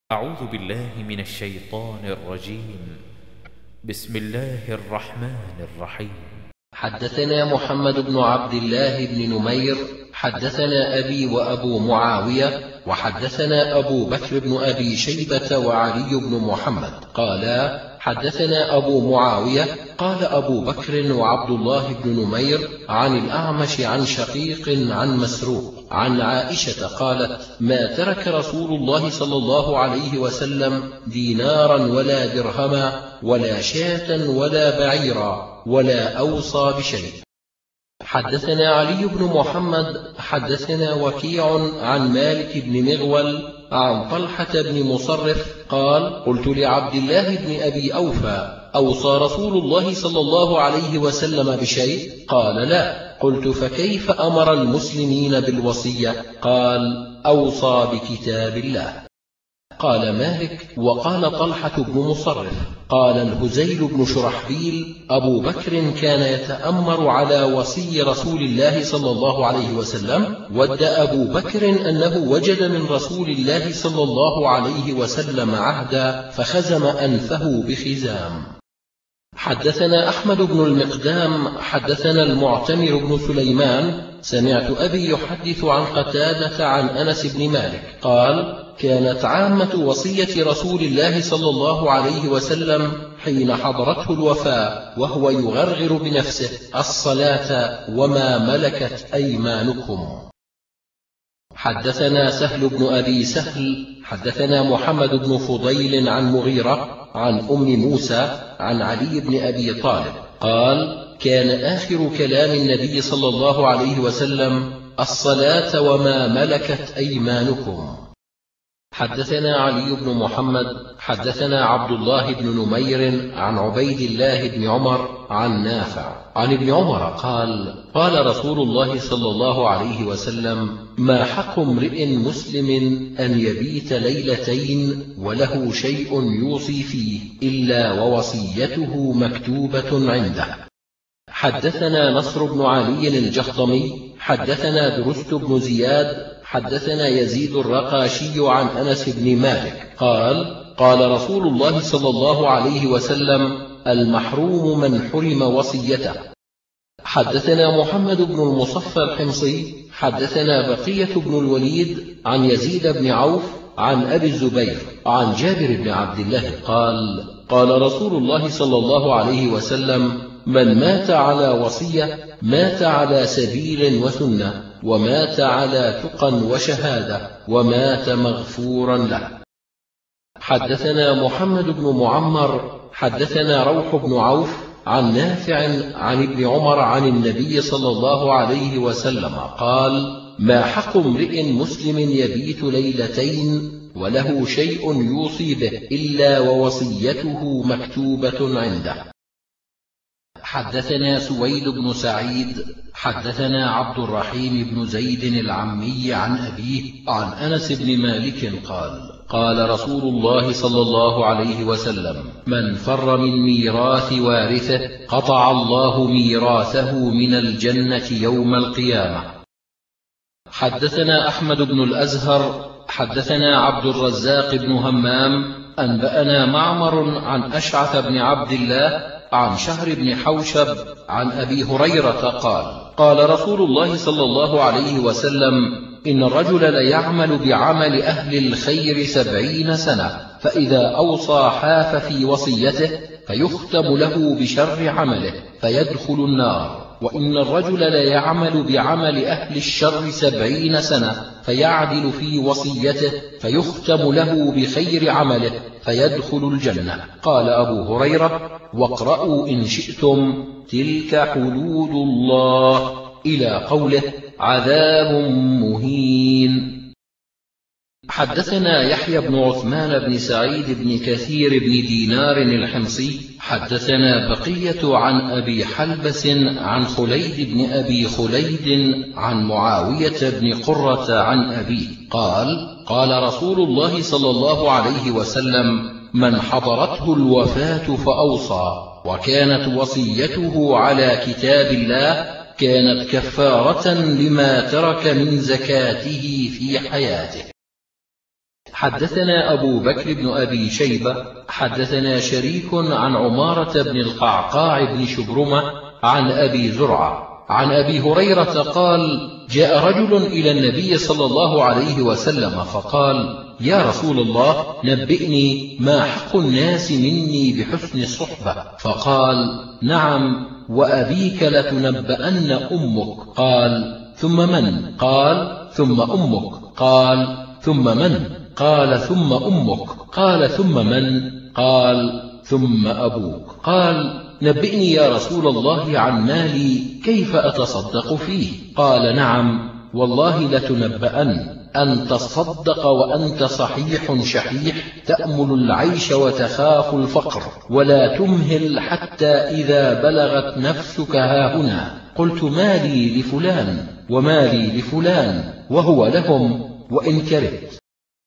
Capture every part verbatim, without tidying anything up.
أعوذ بالله من الشيطان الرجيم. بسم الله الرحمن الرحيم. حدثنا محمد بن عبد الله بن نمير حدثنا أبي وأبو معاوية وحدثنا أبو بكر بن أبي شيبة وعلي بن محمد قالا حدثنا أبو معاوية قال أبو بكر وعبد الله بن نمير عن الأعمش عن شقيق عن مسروق عن عائشة قالت ما ترك رسول الله صلى الله عليه وسلم دينارا ولا درهما ولا شاة ولا بعيرا ولا أوصى بشيء. حدثنا علي بن محمد حدثنا وكيع عن مالك بن مغول عن طلحة بن مصرف قال قلت لعبد الله بن أبي أوفى أوصى رسول الله صلى الله عليه وسلم بشيء؟ قال لا. قلت فكيف أمر المسلمين بالوصية؟ قال أوصى بكتاب الله. قال مالك وقال طلحة بن مصرف قال الهزيل بن شرحبيل أبو بكر كان يتأمر على وصي رسول الله صلى الله عليه وسلم ود أبو بكر أنه وجد من رسول الله صلى الله عليه وسلم عهدا فخزم أنفه بخزام. حدثنا أحمد بن المقدام حدثنا المعتمر بن سليمان سمعت أبي يحدث عن قتادة عن أنس بن مالك قال كانت عامة وصية رسول الله صلى الله عليه وسلم حين حضرته الوفاة وهو يغرغر بنفسه الصلاة وما ملكت أيمانكم. حدثنا سهل بن أبي سهل حدثنا محمد بن فضيل عن مغيرة عن أم موسى عن علي بن أبي طالب قال كان آخر كلام النبي صلى الله عليه وسلم الصلاة وما ملكت أيمانكم. حدثنا علي بن محمد حدثنا عبد الله بن نمير عن عبيد الله بن عمر عن نافع عن ابن عمر قال قال رسول الله صلى الله عليه وسلم ما حق امرئ مسلم أن يبيت ليلتين وله شيء يوصي فيه إلا ووصيته مكتوبة عنده. حدثنا نصر بن علي الجهضمي حدثنا درست بن زياد حدثنا يزيد الرقاشي عن أنس بن مالك قال قال رسول الله صلى الله عليه وسلم المحروم من حرم وصيته. حدثنا محمد بن المصفى الحمصي حدثنا بقية بن الوليد عن يزيد بن عوف عن أبي الزبير عن جابر بن عبد الله قال قال رسول الله صلى الله عليه وسلم من مات على وصية مات على سبيل وسنة ومات على تقى وشهادة ومات مغفورا له. حدثنا محمد بن معمر حدثنا روح بن عوف عن نافع عن ابن عمر عن النبي صلى الله عليه وسلم قال ما حق امرئ مسلم يبيت ليلتين وله شيء يوصي به إلا ووصيته مكتوبة عنده. حدثنا سويد بن سعيد حدثنا عبد الرحيم بن زيد العمي عن أبيه عن أنس بن مالك قال قال رسول الله صلى الله عليه وسلم من فر من ميراث وارثه قطع الله ميراثه من الجنة يوم القيامة. حدثنا أحمد بن الأزهر حدثنا عبد الرزاق بن همام أنبأنا معمر عن أشعث بن عبد الله عن شهر بن حوشب عن أبي هريرة قال قال رسول الله صلى الله عليه وسلم إن الرجل ليعمل بعمل أهل الخير سبعين سنة فإذا أوصى حاف في وصيته فيختم له بشر عمله فيدخل النار وإن الرجل ليعمل بعمل أهل الشر سبعين سنة فيعدل في وصيته فيختم له بخير عمله فيدخل الجنة. قال أبو هريرة واقرأوا إن شئتم تلك حدود الله إلى قوله عذاب مهين. حدثنا يحيى بن عثمان بن سعيد بن كثير بن دينار الحمصي حدثنا بقية عن أبي حلبس عن خليد بن أبي خليد عن معاوية بن قرة عن أبيه قال قال رسول الله صلى الله عليه وسلم من حضرته الوفاة فأوصى وكانت وصيته على كتاب الله كانت كفارة لما ترك من زكاته في حياته. حدثنا أبو بكر بن أبي شيبة حدثنا شريك عن عمارة بن القعقاع بن شبرمة عن أبي زرعة عن أبي هريرة قال: جاء رجل إلى النبي صلى الله عليه وسلم فقال: يا رسول الله، نبئني ما حق الناس مني بحسن الصحبة. فقال: نعم، وأبيك لتنبأن أمك. قال: ثم من؟ قال: ثم أمك. قال: ثم من؟ قال: ثم أمك. قال: ثم من؟ قال: ثم أبوك. قال: نبئني يا رسول الله عن مالي كيف أتصدق فيه؟ قال: نعم، والله لتنبأن أن تصدق وأنت صحيح شحيح تأمل العيش وتخاف الفقر، ولا تمهل حتى إذا بلغت نفسك هاهنا قلت مالي لفلان ومالي لفلان وهو لهم وإن كرهت.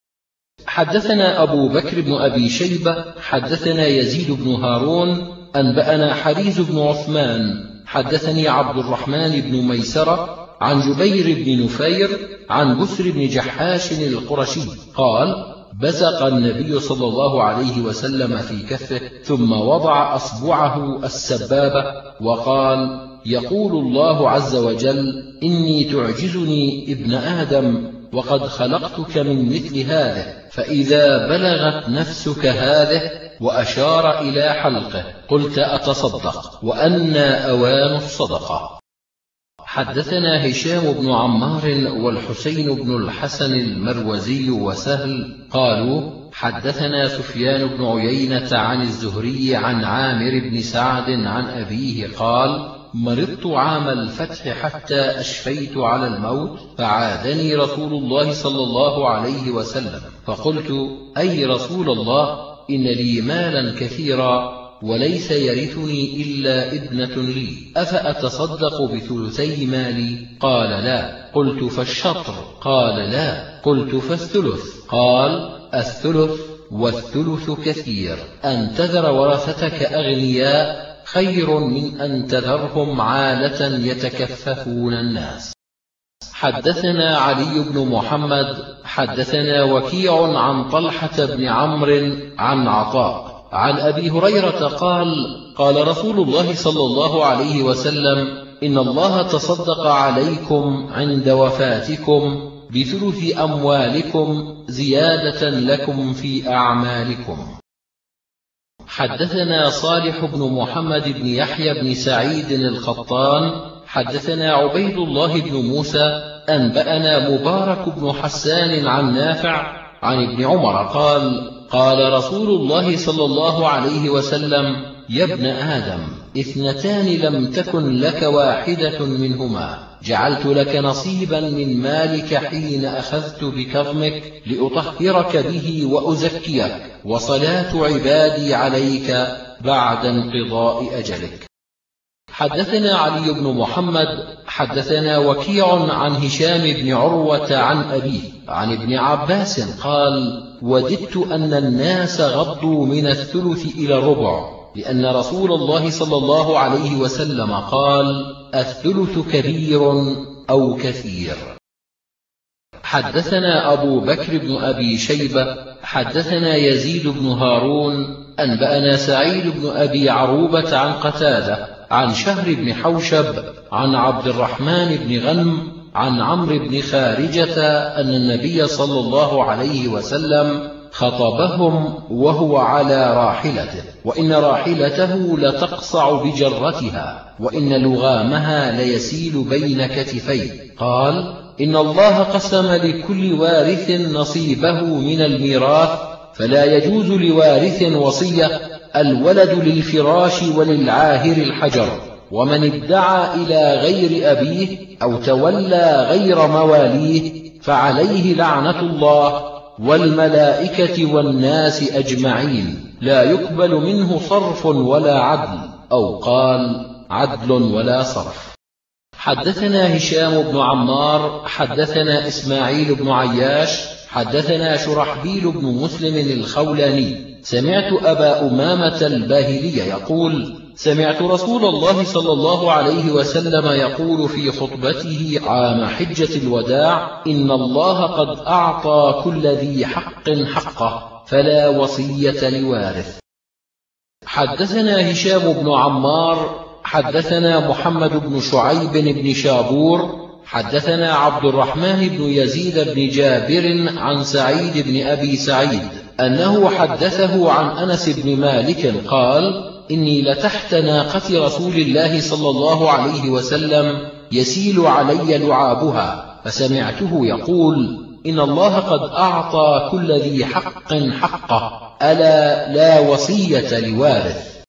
حدثنا أبو بكر بن أبي شيبة حدثنا يزيد بن هارون أنبأنا حريز بن عثمان حدثني عبد الرحمن بن ميسرة عن جبير بن نفير عن بسر بن جحاش القرشي قال: بزق النبي صلى الله عليه وسلم في كفه ثم وضع أصبعه السبابة وقال: يقول الله عز وجل: إني تعجزني ابن آدم وقد خلقتك من مثل هذا، فإذا بلغت نفسك هذه، وأشار إلى حلقه، قلت أتصدق، وأنا أوان الصدقة. حدثنا هشام بن عمار والحسين بن الحسن المروزي وسهل قالوا: حدثنا سفيان بن عيينة عن الزهري عن عامر بن سعد عن أبيه قال: مرضت عام الفتح حتى أشفيت على الموت، فعادني رسول الله صلى الله عليه وسلم، فقلت: أي رسول الله، إن لي مالا كثيرا وليس يرثني إلا ابنة لي، أفأتصدق بثلثي مالي؟ قال: لا. قلت: فالشطر؟ قال: لا. قلت: فالثلث؟ قال: الثلث، والثلث كثير. أن تذر ورثتك أغنياء خير من أن تذرهم عالة يتكففون الناس. حدثنا علي بن محمد حدثنا وكيع عن طلحة بن عمرو عن عطاء عن أبي هريرة قال: قال رسول الله صلى الله عليه وسلم: إن الله تصدق عليكم عند وفاتكم بثلث أموالكم زيادة لكم في أعمالكم. حدثنا صالح بن محمد بن يحيى بن سعيد القطان حدثنا عبيد الله بن موسى أنبأنا مبارك بن حسان عن نافع عن ابن عمر قال: قال رسول الله صلى الله عليه وسلم: يا ابن آدم، اثنتان لم تكن لك واحدة منهما، جعلت لك نصيبا من مالك حين أخذت بكظمك لأطهرك به وأزكيك، وصلاة عبادي عليك بعد انقضاء أجلك. حدثنا علي بن محمد حدثنا وكيع عن هشام بن عروة عن أبيه عن ابن عباس قال: وددت أن الناس غضوا من الثلث إلى الربع، لأن رسول الله صلى الله عليه وسلم قال: الثلث كبير أو كثير. حدثنا أبو بكر بن أبي شيبة حدثنا يزيد بن هارون أنبأنا سعيد بن أبي عروبة عن قتادة عن شهر بن حوشب عن عبد الرحمن بن غنم عن عمرو بن خارجة أن النبي صلى الله عليه وسلم خطبهم وهو على راحلته، وإن راحلته لتقصع بجرتها، وإن لغامها ليسيل بين كتفيه. قال: إن الله قسم لكل وارث نصيبه من الميراث، فلا يجوز لوارث وصية، الولد للفراش وللعاهر الحجر، ومن ادعى إلى غير أبيه أو تولى غير مواليه فعليه لعنة الله والملائكة والناس أجمعين، لا يقبل منه صرف ولا عدل، أو قال: عدل ولا صرف. حدثنا هشام بن عمار حدثنا إسماعيل بن عياش حدثنا شرحبيل بن مسلم الخولاني سمعت أبا أمامة الباهلي يقول: سمعت رسول الله صلى الله عليه وسلم يقول في خطبته عام حجة الوداع: إن الله قد أعطى كل ذي حق حقه فلا وصية لوارث. حدثنا هشام بن عمار حدثنا محمد بن شعيب بن شابور حدثنا عبد الرحمن بن يزيد بن جابر عن سعيد بن أبي سعيد أنه حدثه عن أنس بن مالك قال: إني لتحت ناقة رسول الله صلى الله عليه وسلم يسيل علي لعابها، فسمعته يقول: إن الله قد أعطى كل ذي حق حقه ألا لا وصية لوارث.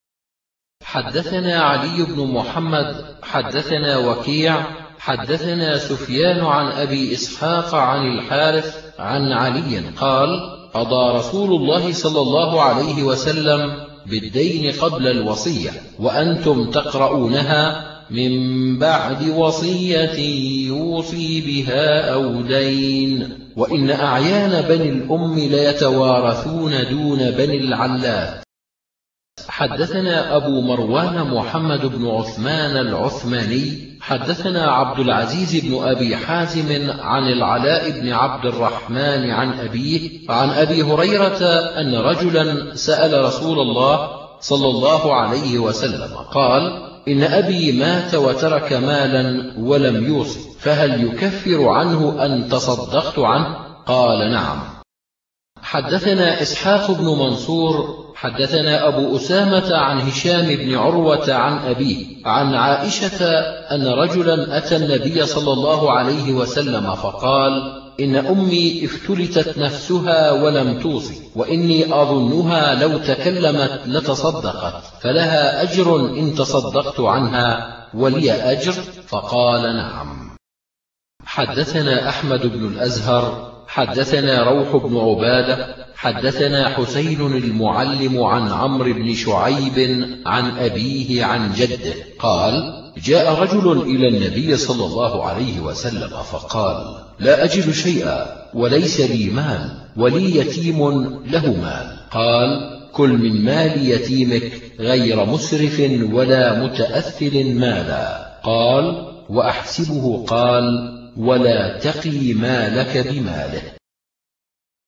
حدثنا علي بن محمد حدثنا وكيع حدثنا سفيان عن أبي إسحاق عن الحارث عن علي قال: قضى رسول الله صلى الله عليه وسلم بالدين قبل الوصية وأنتم تقرؤونها: من بعد وصية يوصي بها أو دين، وإن أعيان بني الأم ليتوارثون دون بني العلات. حدثنا أبو مروان محمد بن عثمان العثماني حدثنا عبد العزيز بن أبي حازم عن العلاء بن عبد الرحمن عن أبيه عن أبي هريرة أن رجلا سأل رسول الله صلى الله عليه وسلم قال: إن أبي مات وترك مالا ولم يوص، فهل يكفر عنه أن تصدقت عنه؟ قال: نعم. حدثنا إسحاق بن منصور حدثنا أبو أسامة عن هشام بن عروة عن أبيه عن عائشة أن رجلا أتى النبي صلى الله عليه وسلم فقال: إن أمي افتلتت نفسها ولم توصي، وإني أظنها لو تكلمت لتصدقت، فلها أجر إن تصدقت عنها ولي أجر؟ فقال: نعم. حدثنا أحمد بن الأزهر حدثنا روح بن عبادة حدثنا حسين المعلم عن عمرو بن شعيب عن أبيه عن جده قال: جاء رجل إلى النبي صلى الله عليه وسلم فقال: لا أجد شيئا وليس لي مال ولي يتيم له مال. قال: كل من مال يتيمك غير مسرف ولا متأثل مالا. قال: وأحسبه قال: ولا تقي مالك بماله.